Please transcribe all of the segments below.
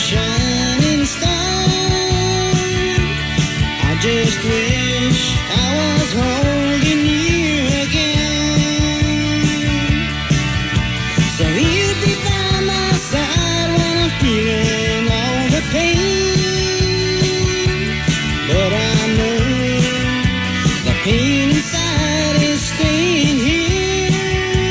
shining star. I just wish I was holding you again. So you'd be by my side when I'm feeling all the pain. But I know the pain inside is staying here.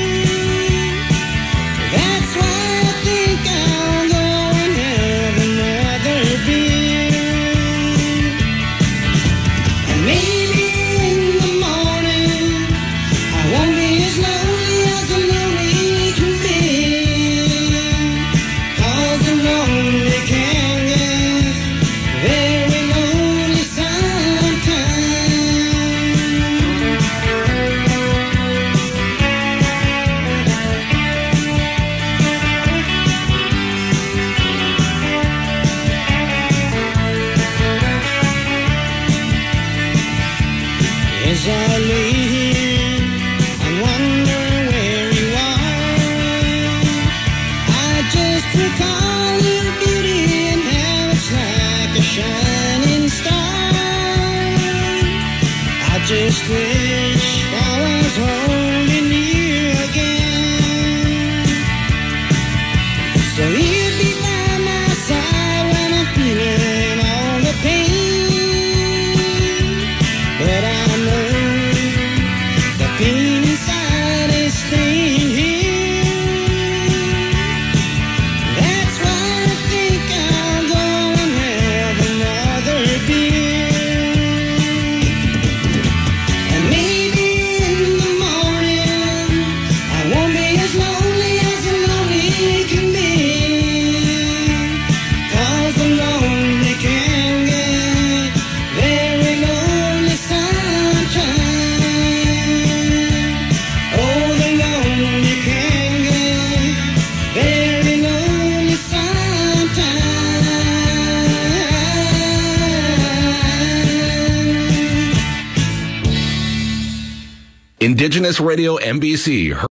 That's why I think I'll go and have another beer. And maybe in the morning I won't be as lonely as a lonely can be. 'Cause the lonely can get very lonely sometimes. As I lay here and wonder where you are, I just recall your beauty and how it's like a shining star. I just wish I was holding you again. So you'd be by my side when I'm feeling all the pain. But I know the pain inside is staying here. That's why I think I'll go and have another beer. And maybe in the morning I won't be as lonely as a lonely can be. 'Cause the lonely can get very lonely sometimes. Oh, the lonely can get very lonely sometimes. Indigenous Radio NBC.